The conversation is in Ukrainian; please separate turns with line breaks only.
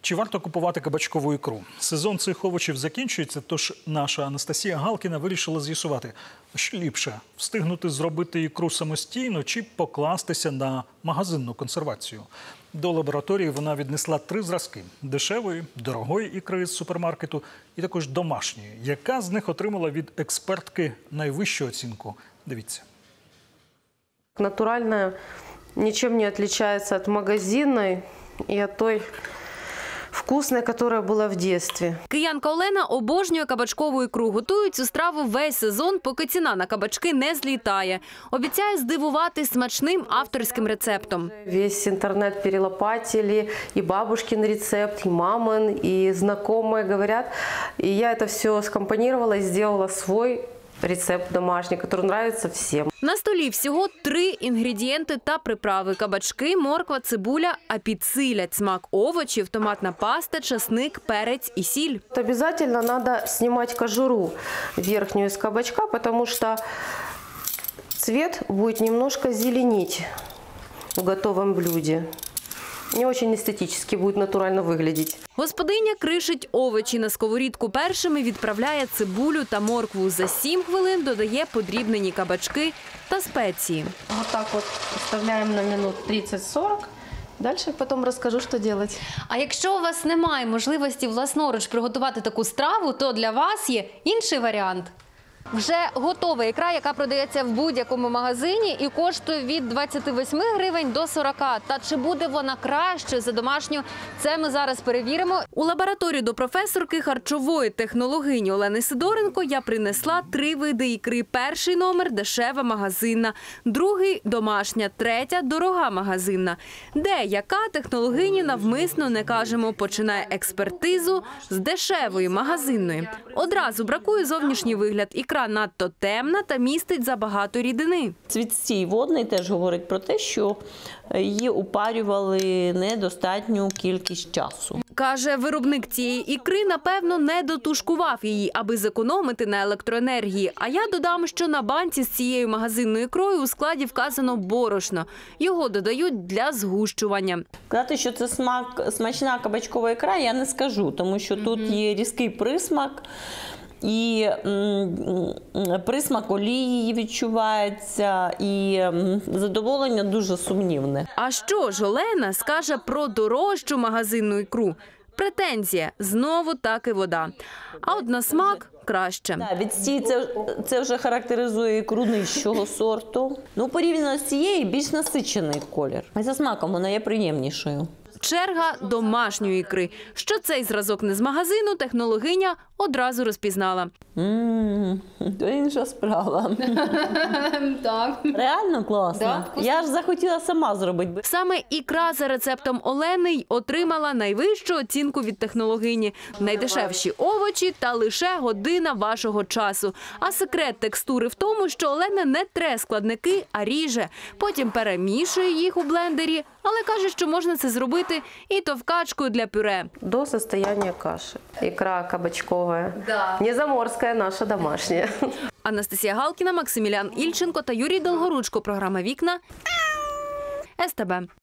Чи варто купувати кабачкову ікру? Сезон цих овочів закінчується, тож наша Анастасія Галкіна вирішила з'ясувати, що ліпше – встигнути зробити ікру самостійно чи покластися на магазинну консервацію. До лабораторії вона віднесла 3 зразки – дешевої, дорогої ікри з супермаркету і також домашньої. Яка з них отримала від експертки найвищу оцінку? Дивіться.
Натуральная ничем не отличается от магазинной и от той вкусной, которая была в детстве.
Киянка Олена обожнює кабачкову ікру. Готують цю страву весь сезон, поки ціна на кабачки не злітає. Обіцяє здивувати смачним авторським рецептом.
Весь интернет перелопатили, и бабушкин рецепт, и мамин, и знакомые говорят. И я это все скомпонировала и сделала свой рецепт домашний, который нравится всем.
На столі всього 3 інгредієнти та приправи – кабачки, морква, цибуля, а підсилять смак овочів, томатна паста, часник, перець і сіль.
Обязательно надо снимать кожуру верхнюю из кабачка, потому что цвет будет немножко зеленеть в готовом блюде. Не очень эстетически будет натурально выглядеть.
Господиня кришить овочі на сковорідку першими, відправляє цибулю та моркву. За 7 хвилин додає подрібнені кабачки та спеції.
Вот так вот оставляем на минут 30-40. Дальше потом расскажу, что делать.
А якщо у вас немає можливості власноруч приготувати таку страву, то для вас є інший варіант. Вже готова ікра, яка продається в будь-якому магазині і коштує від 28 гривень до 40. Та чи буде вона краще за домашню, це ми зараз перевіримо. У лабораторію до професорки харчової технологині Олени Сидоренко я принесла 3 види ікри. Перший номер – дешева магазинна, другий – домашня, третя – дорога магазинна. Де яка технологині навмисно не кажемо, починає експертизу з дешевої магазинної. Одразу бракує зовнішній вигляд. Ікра надто темна та містить забагато рідини.
Цвітстій водний теж говорить про те, що її упарювали недостатню кількість часу.
Каже, виробник цієї ікри, напевно, не дотушкував її, аби зекономити на електроенергії. А я додам, що на банці з цією магазинною ікрою у складі вказано борошно. Його додають для згущування.
Казати, що це смачна кабачкова ікра, я не скажу, тому що тут є різкий присмак. І присмак олії відчувається, і задоволення дуже сумнівне.
А що ж Олена скаже про дорожчу магазинну ікру? Претензія – знову так і вода. А от на смак – краще.
Відстій – це вже характеризує ікру нижчого сорту. Ну, порівняно з цією більш насичений колір. А за смаком вона є приємнішою.
Черга домашньої ікри. Що цей зразок не з магазину, технологиня одразу розпізнала.
То інша справа.
Так.
Реально класно. Я ж захотіла сама зробити.
Саме ікра за рецептом Олени й отримала найвищу оцінку від технологині. Найдешевші овочі та лише година вашого часу. А секрет текстури в тому, що Олена не тре складники, а ріже. Потім перемішує їх у блендері, але каже, що можна це зробити і товкачкою для пюре.
До состояния каши. Икра кабачковая. Да. Не заморская, наша домашняя.
Анастасія Галкіна, Максимілян Ільченко та Юрій Долгоручко. Програма «Вікна» СТБ.